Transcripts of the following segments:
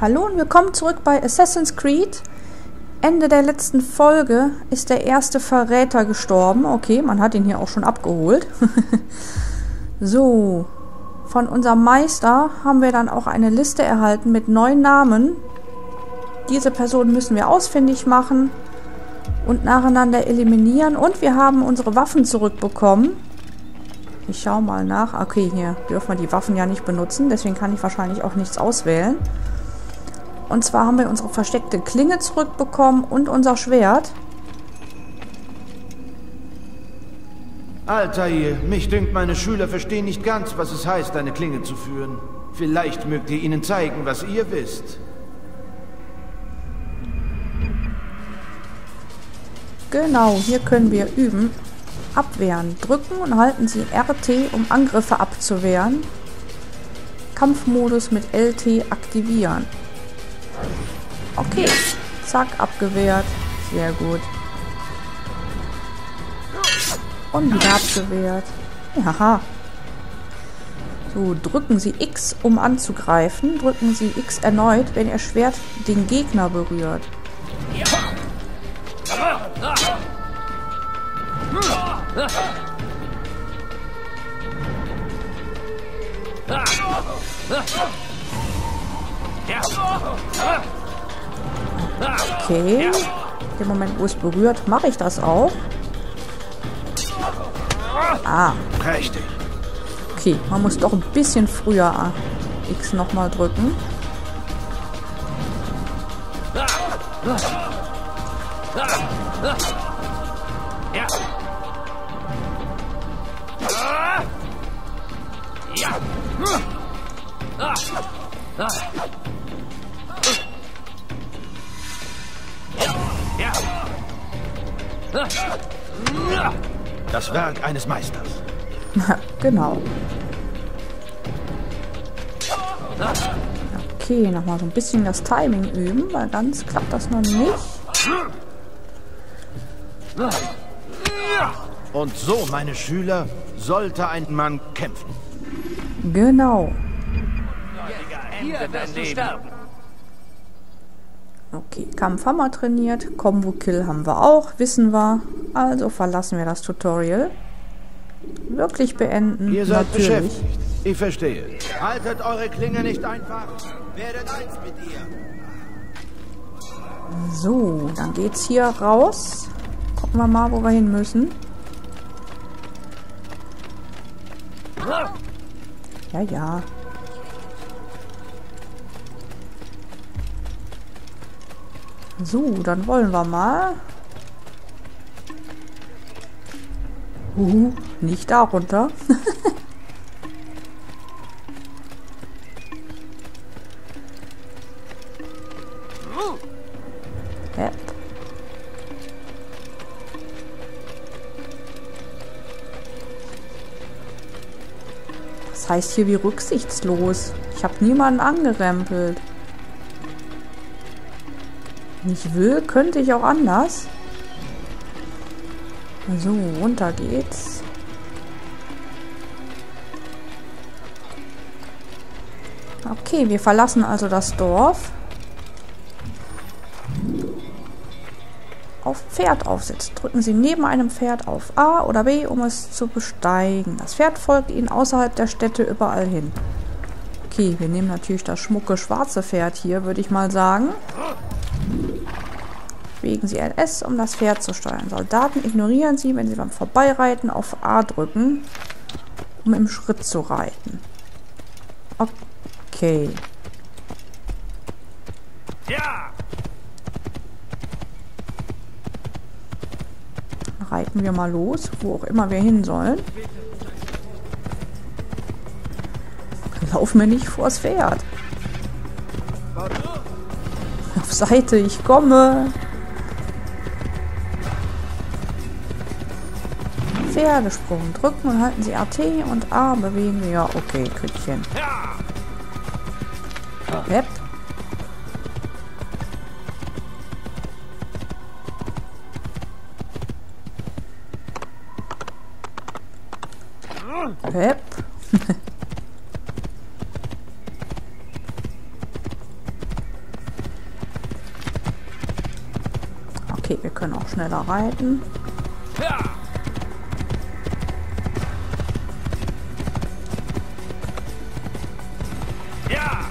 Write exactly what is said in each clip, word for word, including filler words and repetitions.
Hallo und willkommen zurück bei Assassin's Creed. Ende der letzten Folge ist der erste Verräter gestorben. Okay, man hat ihn hier auch schon abgeholt. So, von unserem Meister haben wir dann auch eine Liste erhalten mit neun Namen. Diese Personen müssen wir ausfindig machen und nacheinander eliminieren. Und wir haben unsere Waffen zurückbekommen. Ich schaue mal nach. Okay, hier dürfen wir die Waffen ja nicht benutzen. Deswegen kann ich wahrscheinlich auch nichts auswählen. Und zwar haben wir unsere versteckte Klinge zurückbekommen und unser Schwert. Altair, mich dünkt, meine Schüler verstehen nicht ganz, was es heißt, eine Klinge zu führen. Vielleicht mögt ihr ihnen zeigen, was ihr wisst. Genau, hier können wir üben. Abwehren. Drücken und halten Sie R T, um Angriffe abzuwehren. Kampfmodus mit L T aktivieren. Okay, zack, abgewehrt. Sehr gut. Und wieder abgewehrt. Haha. So, drücken Sie X, um anzugreifen. Drücken Sie X erneut, wenn Ihr Schwert den Gegner berührt. Okay. Im Moment, wo es berührt, mache ich das auch. Ah. Richtig. Okay, man muss doch ein bisschen früher X nochmal drücken. Das Werk eines Meisters. Genau. Okay, nochmal so ein bisschen das Timing üben, weil ganz klappt das noch nicht. Und so, meine Schüler, sollte ein Mann kämpfen. Genau. Hier wirst du sterben. Okay, Kampf haben wir trainiert, Combo-Kill haben wir auch, wissen wir. Also verlassen wir das Tutorial. Wirklich beenden, Ihr seid natürlich. beschäftigt. Ich verstehe. Haltet eure Klinge nicht einfach. Werdet eins mit ihr. So, dann geht's hier raus. Gucken wir mal, wo wir hin müssen. Ja, ja. So, dann wollen wir mal. Uh, nicht da runter. Yep. Das heißt hier wie rücksichtslos. Ich habe niemanden angerempelt. Wenn ich will, könnte ich auch anders. So, runter geht's. Okay, wir verlassen also das Dorf. Auf Pferd aufsetzen. Drücken Sie neben einem Pferd auf A oder B, um es zu besteigen. Das Pferd folgt Ihnen außerhalb der Städte überall hin. Okay, wir nehmen natürlich das schmucke schwarze Pferd hier, würde ich mal sagen. Bewegen Sie L S, um das Pferd zu steuern. Soldaten ignorieren Sie, wenn Sie beim Vorbeireiten auf A drücken, um im Schritt zu reiten. Okay. Ja. Reiten wir mal los, wo auch immer wir hin sollen. Lauf mir nicht vors Pferd. Auf Seite, ich komme. Pferdesprung. Drücken und halten Sie R T und A bewegen wir. Ja, okay, Kütchen. Yep. Yep. Okay, wir können auch schneller reiten. Ja. Ja.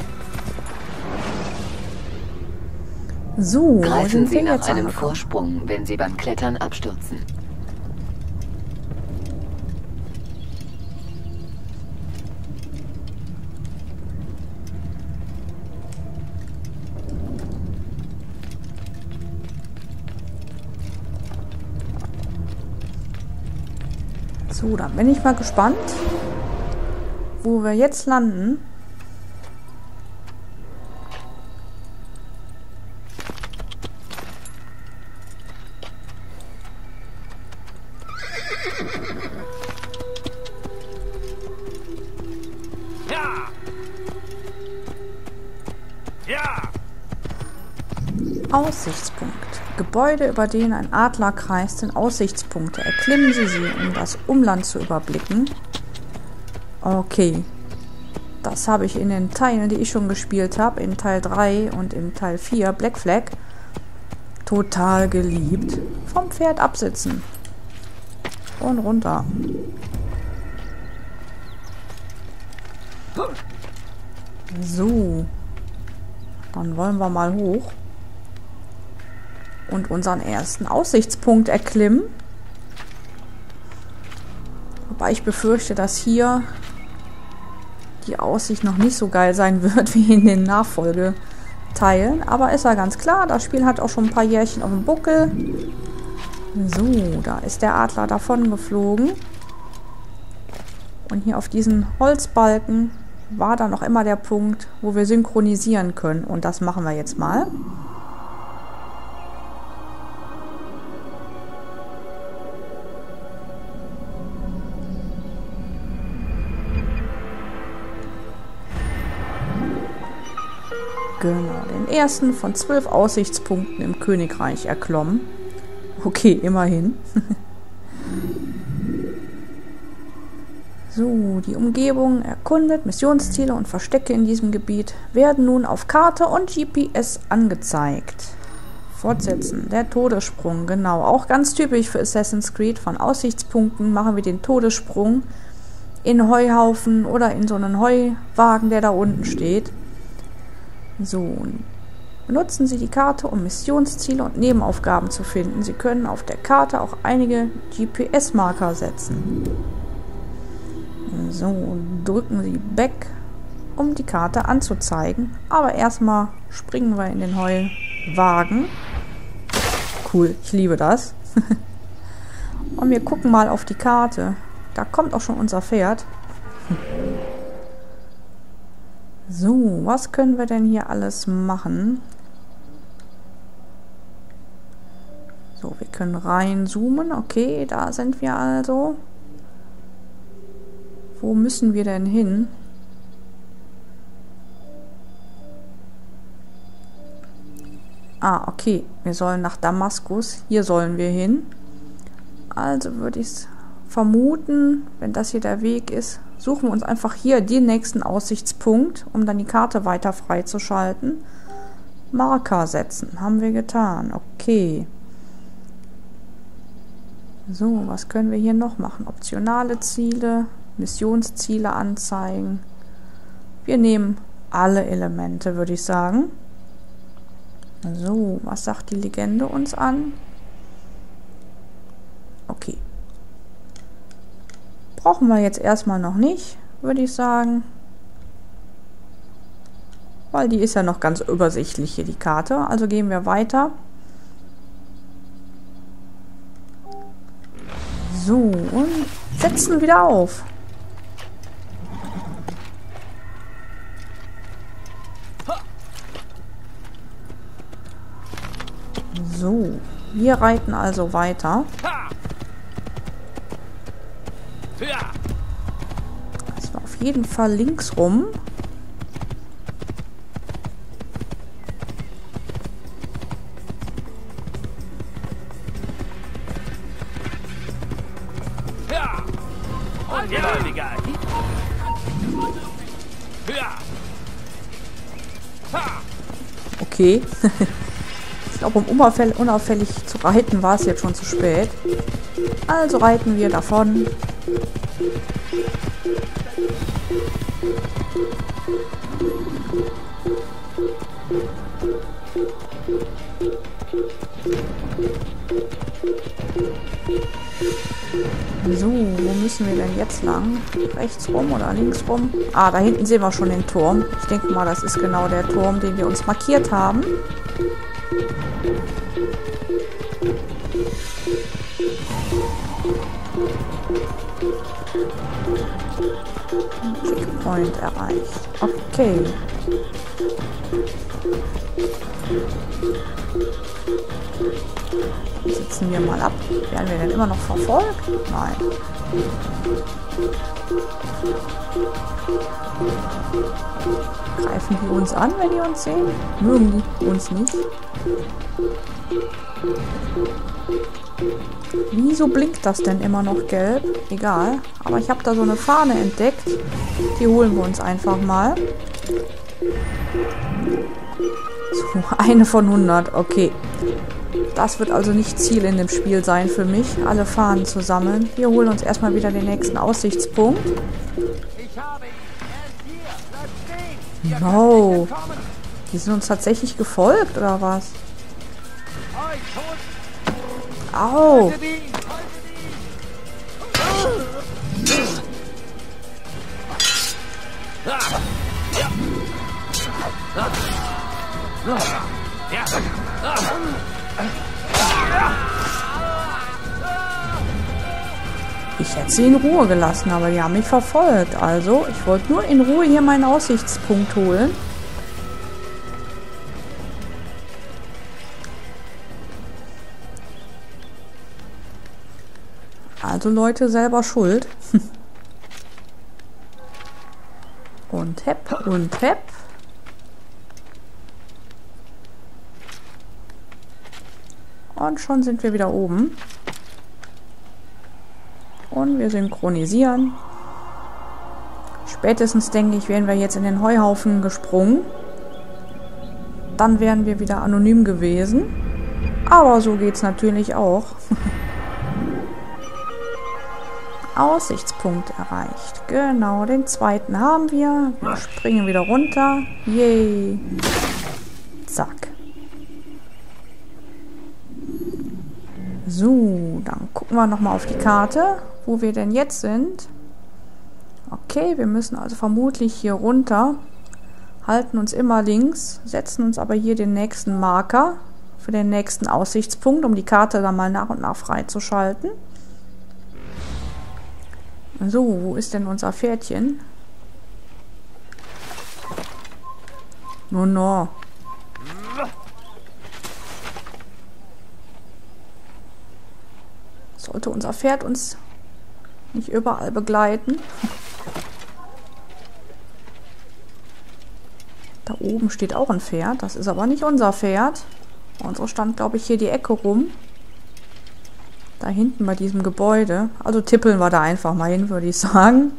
So, wo Greifen sind Sie wir nach jetzt einem angekommen? Vorsprung, wenn Sie beim Klettern abstürzen. So, dann bin ich mal gespannt, wo wir jetzt landen. Ja. Ja. Aussichtspunkt. Gebäude, über denen ein Adler kreist, sind Aussichtspunkte. Erklimmen Sie sie, um das Umland zu überblicken. Okay. Das habe ich in den Teilen, die ich schon gespielt habe, in Teil drei und in Teil vier, Black Flag, total geliebt. Vom Pferd absitzen. Und runter. So. Dann wollen wir mal hoch. Und unseren ersten Aussichtspunkt erklimmen. Wobei ich befürchte, dass hier die Aussicht noch nicht so geil sein wird wie in den Nachfolgeteilen. Aber ist ja ganz klar, das Spiel hat auch schon ein paar Jährchen auf dem Buckel. So, da ist der Adler davon geflogen. Und hier auf diesen Holzbalken war dann noch immer der Punkt, wo wir synchronisieren können. Und das machen wir jetzt mal. Genau, den ersten von zwölf Aussichtspunkten im Königreich erklommen. Okay, immerhin. So, die Umgebung erkundet, Missionsziele und Verstecke in diesem Gebiet werden nun auf Karte und G P S angezeigt. Fortsetzen, der Todessprung, genau. Auch ganz typisch für Assassin's Creed. Von Aussichtspunkten machen wir den Todessprung in Heuhaufen oder in so einen Heuwagen, der da unten steht. So, benutzen Sie die Karte, um Missionsziele und Nebenaufgaben zu finden. Sie können auf der Karte auch einige G P S-Marker setzen. So, drücken Sie Back, um die Karte anzuzeigen. Aber erstmal springen wir in den Heuwagen. Cool, ich liebe das. Und wir gucken mal auf die Karte. Da kommt auch schon unser Pferd. So, was können wir denn hier alles machen? So, wir können reinzoomen. Okay, da sind wir also. Wo müssen wir denn hin? Ah, okay. Wir sollen nach Damaskus. Hier sollen wir hin. Also würde ich es vermuten, wenn das hier der Weg ist, suchen wir uns einfach hier den nächsten Aussichtspunkt, um dann die Karte weiter freizuschalten. Marker setzen. Haben wir getan. Okay. So, was können wir hier noch machen? Optionale Ziele, Missionsziele anzeigen. Wir nehmen alle Elemente, würde ich sagen. So, was sagt die Legende uns an? Okay. Brauchen wir jetzt erstmal noch nicht, würde ich sagen. Weil die ist ja noch ganz übersichtlich hier, die Karte. Also gehen wir weiter. So, und setzen wieder auf. So, wir reiten also weiter. Das war auf jeden Fall links rum. Okay. Ich glaube, um unauffällig, unauffällig zu reiten, war es jetzt schon zu spät. Also reiten wir davon. So, wo müssen wir denn jetzt lang? Rechts rum oder links rum? Ah, da hinten sehen wir schon den Turm. Ich denke mal, das ist genau der Turm, den wir uns markiert haben. Checkpoint erreicht. Okay. Sitzen wir mal ab. Werden wir denn immer noch verfolgt? Nein. Greifen die uns an, wenn die uns sehen? Mögen die uns nicht? Wieso blinkt das denn immer noch gelb? Egal. Aber ich habe da so eine Fahne entdeckt. Die holen wir uns einfach mal. So, eine von hundert. Okay. Das wird also nicht Ziel in dem Spiel sein für mich, alle Fahnen zu sammeln. Wir holen uns erstmal wieder den nächsten Aussichtspunkt. No. Die sind uns tatsächlich gefolgt, oder was? Au. Ich hätte sie in Ruhe gelassen, aber die haben mich verfolgt. Also, ich wollte nur in Ruhe hier meinen Aussichtspunkt holen. Also Leute, selber schuld. Und hepp und hepp. Und schon sind wir wieder oben. Und wir synchronisieren. Spätestens, denke ich, wären wir jetzt in den Heuhaufen gesprungen. Dann wären wir wieder anonym gewesen. Aber so geht es natürlich auch. Aussichtspunkt erreicht. Genau, den zweiten haben wir. Wir springen wieder runter. Yay. Zack. So, dann gucken wir nochmal auf die Karte, wo wir denn jetzt sind. Okay, wir müssen also vermutlich hier runter. Halten uns immer links, setzen uns aber hier den nächsten Marker für den nächsten Aussichtspunkt, um die Karte dann mal nach und nach freizuschalten. So, wo ist denn unser Pferdchen? No, no. Sollte unser Pferd uns nicht überall begleiten. Da oben steht auch ein Pferd. Das ist aber nicht unser Pferd. Unsere stand, glaube ich, hier die Ecke rum. Da hinten bei diesem Gebäude. Also tippeln wir da einfach mal hin, würde ich sagen.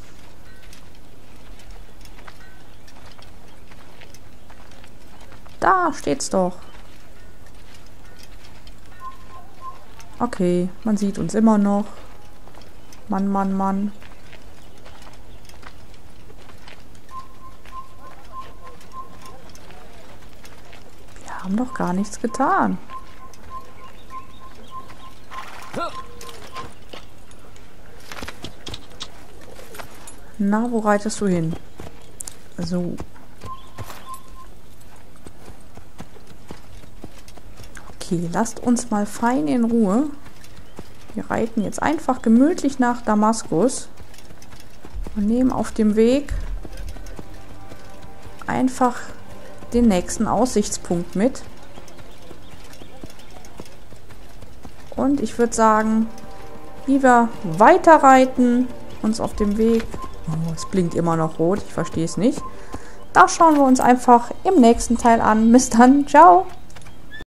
Da steht's doch. Okay, man sieht uns immer noch. Mann, Mann, Mann. Wir haben doch gar nichts getan. Na, wo reitest du hin? So. Okay, lasst uns mal fein in Ruhe. Wir reiten jetzt einfach gemütlich nach Damaskus und nehmen auf dem Weg einfach den nächsten Aussichtspunkt mit. Und ich würde sagen, wie wir weiter reiten, uns auf dem Weg... Oh, es blinkt immer noch rot, ich verstehe es nicht. Das schauen wir uns einfach im nächsten Teil an. Bis dann, ciao!